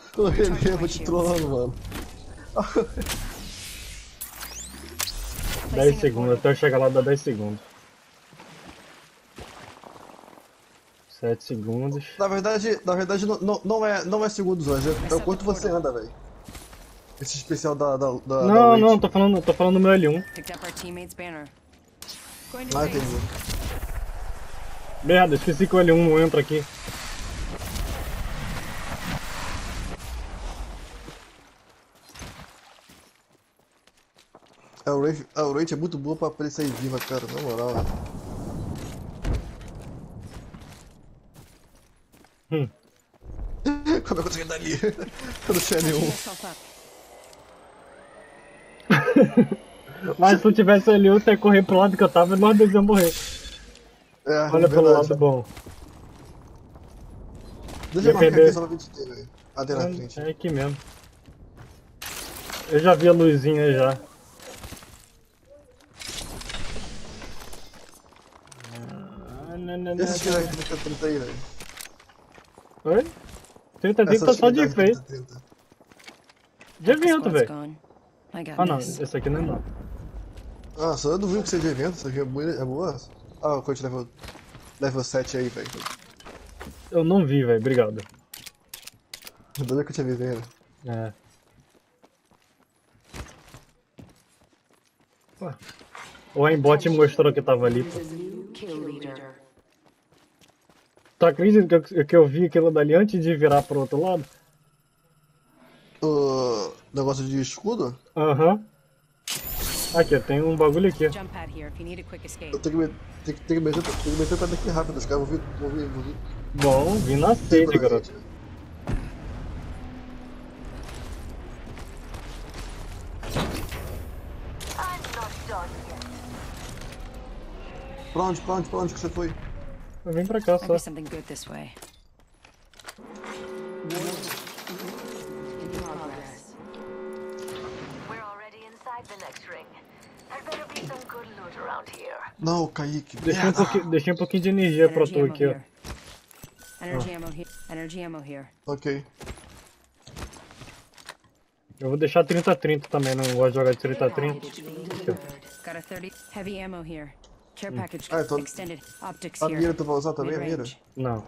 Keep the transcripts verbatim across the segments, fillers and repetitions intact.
Tô rendendo, te trollando, mano. dez segundos, até eu chegar lá dá dez segundos. sete segundos. Na verdade, na verdade não, não, não, é, não é segundos hoje, é o quanto você anda, velho. Esse especial da, da, da, da Não, Rage. não, tô falando, tô falando do meu L um. Ah, entendi. Merda, esqueci que o L um não entra aqui. A Rage, a Rage é muito boa pra aparecer viva, cara, na moral. Hum. Como é que eu consegui dar ali? Eu não tinha nenhum. Mas se eu tivesse L um, você ia correr pro lado que eu tava e nós dois iam morrer. É, é Olha pelo verdade. lado bom. Deixa Ia eu marcar perder. aqui só pra ver se tem, velho. Ah, tem na frente. É, é aqui mesmo. Eu já vi a luzinha já. Essa skill aqui do trinta aí, velho. Oi? trinta trinta tá só de efeito. De evento, velho. Ah não, esse aqui não é não. Ah, só eu não vi que seja de evento, isso aqui é boa. É boa. Ah, o coach level, level sete aí, velho. Eu não vi, velho, obrigado. Doido que eu tinha visto ainda. É. Ué. O aimbot mostrou que tava ali. Tu acredita que eu, que eu vi aquilo dali antes de virar pro outro lado? O negócio de escudo? Aham. Uhum. Aqui, tem um bagulho aqui. Eu tenho que, me, tenho que, tenho que meter, tenho que meter pra daqui rápido, os caras vão vir, vão vir, vão vir. Bom, vim na sede, garoto. Pra onde, pra onde, pra onde que você foi? Eu vim pra cá só. Não, Kaique. Deixei um, pouquinho, deixei um pouquinho de energia pra tu aqui, ó. Ah. Ok. Eu vou deixar trinta a trinta também, não gosto de jogar de trinta a trinta. Ah, então... A mira tu vai usar também, a mira? Não.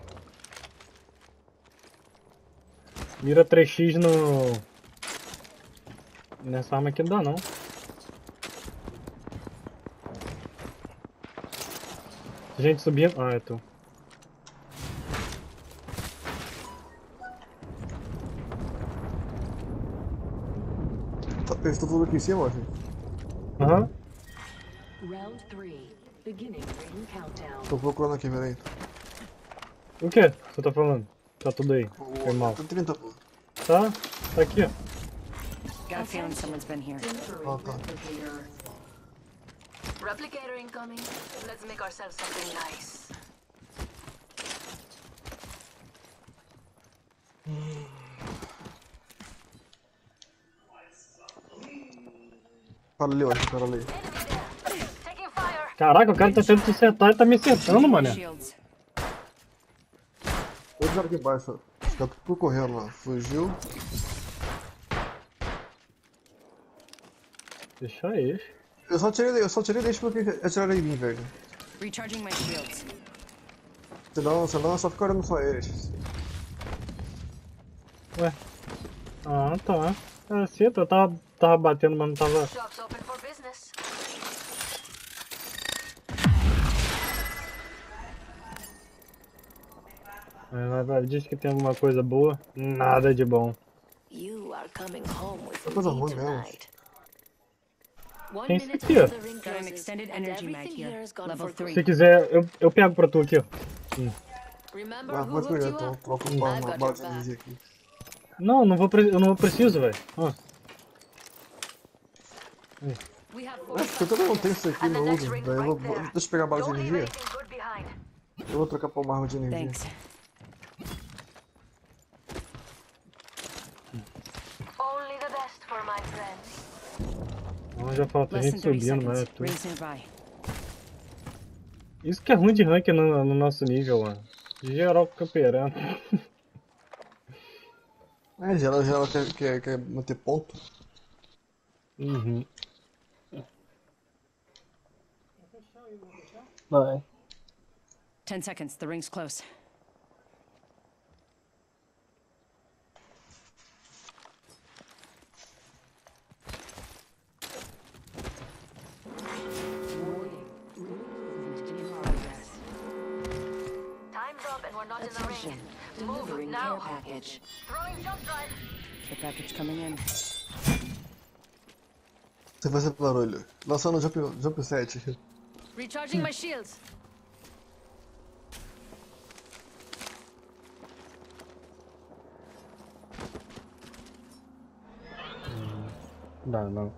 Mira três x no... Nessa arma aqui não dá não. Gente subindo... Ah, é tu. Eles estão falando aqui em cima, ó, gente. Aham. Tô procurando aqui, peraí. O que você tá falando? Tá tudo aí. Foi mal. Tá trinta, pô. Tá? Tá aqui, ó. Ah, tá. Replicator incoming. Let's make ourselves something nice. Para ali, ó, para ali. Caraca, o cara tá tentando te acertar e tá me acertando, mané. Dois caras aqui embaixo, ó. Os caras tudo correndo lá. Fugiu. Deixa eles. Eu só tirei, eu só tirei deixa porque atiraram em mim, velho. Senão, senão eu só fico olhando só eles. Ué. Ah, tá. É, sim, eu tava, tava batendo, mas não tava... Ela diz que tem alguma coisa boa. Nada de bom. É coisa ruim mesmo. Tem isso aqui, ó. Se quiser, eu, eu pego pra tu aqui, ó. Hum. Ah, pode pegar então. Troca uma bala de energia aqui. Não, não vou, eu não preciso, velho. Ó. É, porque eu também não tenho isso aqui, não uso. Daí eu vou, vou, deixa eu pegar a bala de energia. Eu vou trocar pra uma arma de energia. Não, já falta gente subindo, mas é tudo. Isso que é ruim de rank no, no nosso nível, mano. Geral camperando. É, geral, geral quer, quer, quer manter ponto. Uhum. Vai. Ten seconds, the ring's close. Time's up and we're not in the Attention, ring. delivering Move care now. package. Throwing jump drive. The package coming in. Você vai fazer barulho. Lançando jump, jump set. Recharging my shields. Não, não.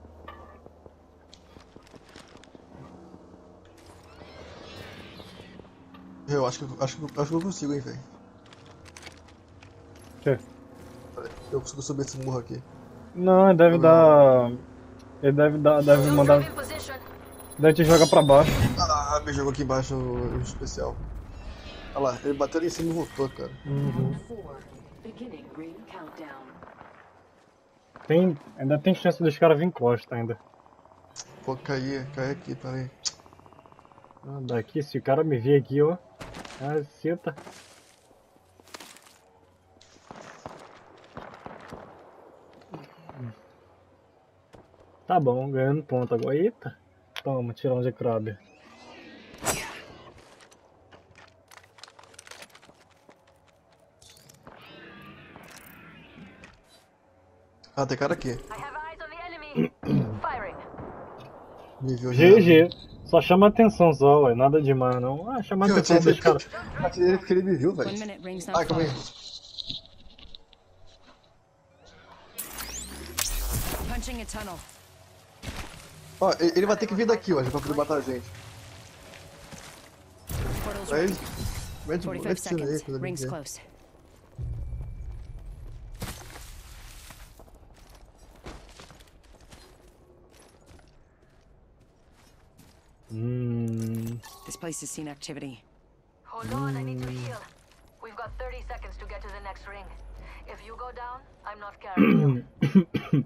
Eu acho que, acho, que, acho que eu consigo, hein, velho. Que? Eu consigo subir esse morro aqui. Não, ele deve dar... Ele deve dar, deve Jump mandar... drive in position. Deve te jogar pra baixo. Ah, me jogou aqui embaixo o, o especial. Olha lá, ele bateu ali em cima e voltou, cara. Uhum. Four. Beginning ring countdown. Tem, ainda tem chance dos caras vir costa ainda. Pô, caí, caí aqui, peraí. Ah, daqui, se o cara me ver aqui, ó. Ah, cita. Tá bom, ganhando ponto agora. Eita. Toma, tirão de crab. Ah, tem cara aqui. I have eyes on the enemy. Firing. Me viu já. G G. Só chama atenção só, ué. Nada demais não. Ah, chama Eu atenção atirei dos caras. eu atirei ele porque ele me viu, velho. One minute, ring's not Ah, calma far. aí. Punching a tunnel. Ó, ele ele vai ter que vir daqui, ó, já pra poder matar a gente. Portal's Aí, ready. mete, Forty-five mete cima aí, seconds. coisa Ring's bem. close. Hum. This place has seen activity. Hold on, I need to heal. We've got thirty seconds to get to the next ring. If you go down, I'm not carrying you.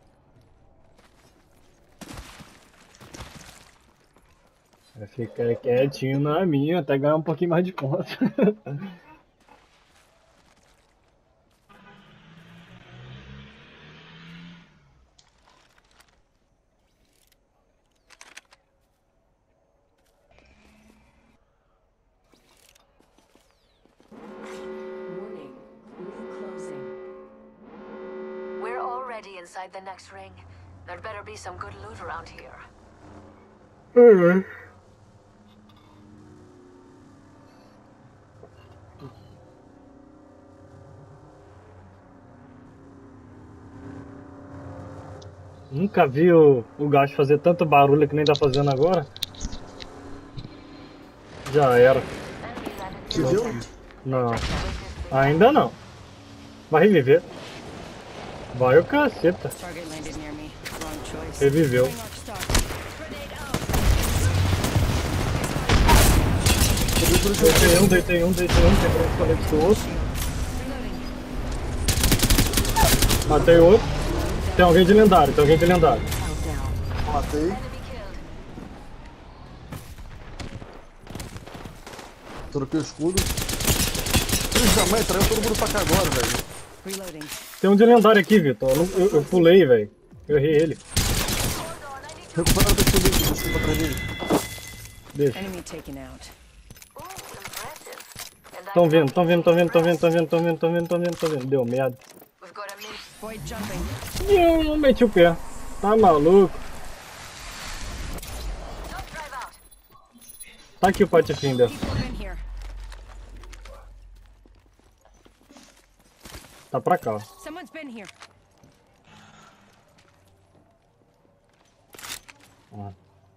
Vai ficar quietinho na minha até ganhar um pouquinho mais de ponto. Warning, ring closing. We're already inside the next ring. There better be some good loot around here. Nunca vi o, o gajo fazer tanto barulho que nem tá fazendo agora. Já era. Te viu? Não. Ainda não. Vai reviver. Vai o caceta. Target landed near me. Wrong choice. Reviveu. Ring arc stock. Deitei um, deitei um, deitei um, quebrei os coletes do outro. Matei outro. Tem alguém de lendário, tem alguém de lendário. Matei. Enemy killed. Troquei o escudo. Filho da mãe, traiu todo mundo pra cá agora, velho. Reloading. Tem um de lendário aqui, Vitor. Eu, eu, eu pulei, velho. Eu errei ele. Recupera o escudo aqui, deixa eu atrás dele. Deixa. Enemy taken out. Ooh, impressive. And Tão I vendo, tão vendo, tão vendo, tão vendo, tão vendo, tão vendo, tão vendo, tão vendo, tão vendo. Deu merda. We've got a min. Void jumping. Ih, eu não meti o pé. Tá maluco. Jump drive out. Tá aqui o Pathfinder. People have been here. Tá pra cá, ó. Someone's been here. Ó.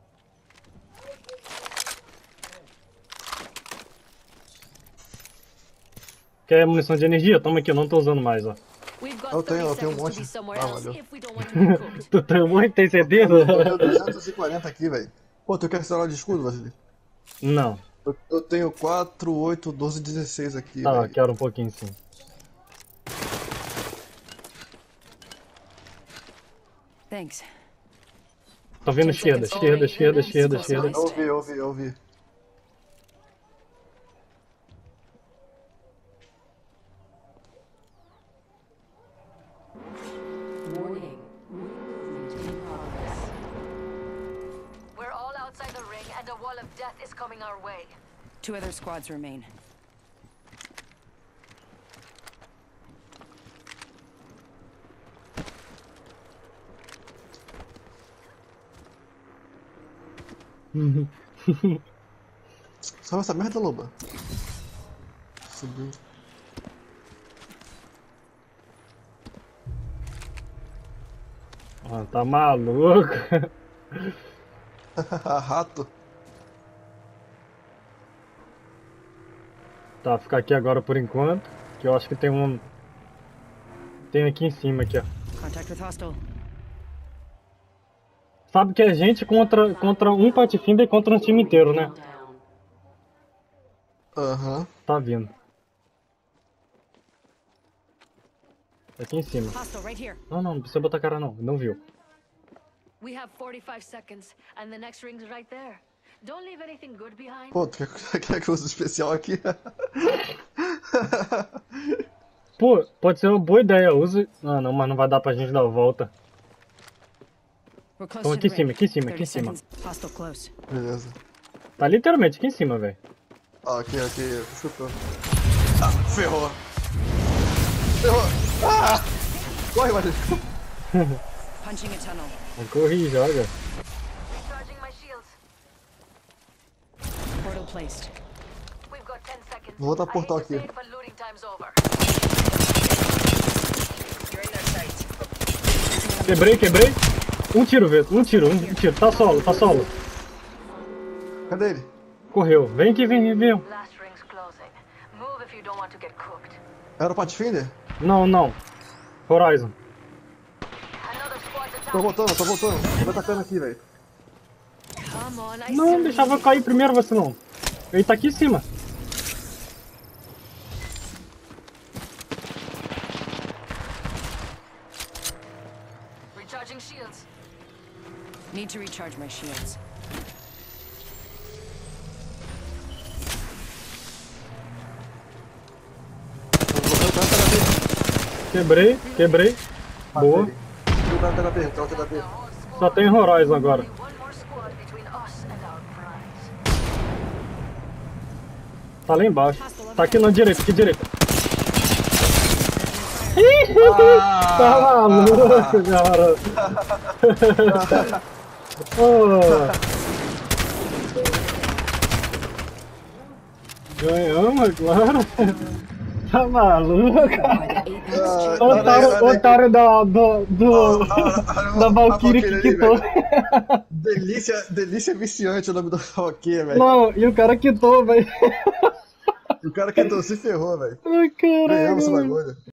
Quer munição de energia? Toma aqui, eu não tô usando mais, ó. We've got Eu tenho, eu thirty tenho um seconds to monte. be somewhere Ah, else valeu. if we don't want to be cooked. Tu tem um monte, tem certeza? Eu tenho duzentos e quarenta aqui, velho. Pô, tu quer celular de escudo, Vasily? Não. Eu, eu tenho quatro, oito, doze, dezesseis aqui, Tá, velho. quero um pouquinho sim. Thanks. Tô vindo esquerda, esquerda, esquerda, esquerda, esquerda. Eu ouvi, eu ouvi, eu ouvi. Warning. Movement in progress. We're all outside the ring and a wall of death is coming our way. Two other squads remain. Salva essa merda, loba. Subiu. Ah, tá maluco? Rato. Tá, ficar aqui agora por enquanto. Que eu acho que tem um. Tem aqui em cima aqui, ó. Contact with hostile. Sabe que é gente contra, contra um Pathfinder e contra um time inteiro, né? Aham. Uhum. Tá vindo. Aqui em cima. Hostile right here. Não, não, não precisa botar cara não. Não viu. We have forty-five seconds and the next ring's right there. Don't leave anything good behind. Pô, tu quer, quer que eu use especial aqui? Pô, pode ser uma boa ideia. Use. Ah, não, mas não vai dar pra gente dar a volta. We're close Então to aqui the em cima, ring. aqui em cima, aqui thirty em cima. seconds. Hostile close. Beleza. Tá literalmente aqui em cima, velho. Ah, aqui, aqui, chutou. Ah, ferrou. Ferrou. Ah! Corre, Matheus. Punching a tunnel. Corri, joga. Recharging my shields. Portal placed. We've got ten seconds. Vou botar I hate portal to aqui. say it, but looting time's over. You're in their sights. Quebrei, quebrei. Um tiro, Veto. Um tiro, um tiro. Tá solo, tá solo. Cadê ele? Correu. Vem aqui, vem, vem. Last ring's closing. Move if you don't want to get cooked. Era o Pathfinder? Não, não. Horizon. Another squad's Tô attacking. voltando, tô voltando. Tô atacando aqui, velho. Come on, I Não, see deixava you. cair primeiro você não. Ele tá aqui em cima. Recharging shields. Need to recharge my shields. Quebrei, quebrei. Boa. Tá no T H P, tá no T H P. Só tem Horizon agora. One more squad between us and our prize. Tá lá embaixo. Tá aqui na direita, aqui direita. Ah, Tá maluco, cara. Oh. Ganhamos, claro. Tá maluco. ah, Otário, olha aí, otário da, do, do, olha aí. da A Valkyrie que ali, quitou. velho. Delícia, delícia viciante o nome do Valkyrie, velho. Não, e o cara quitou, velho. O cara que então se ferrou, velho. Ai, caralho. Ganhamos esse bagulho.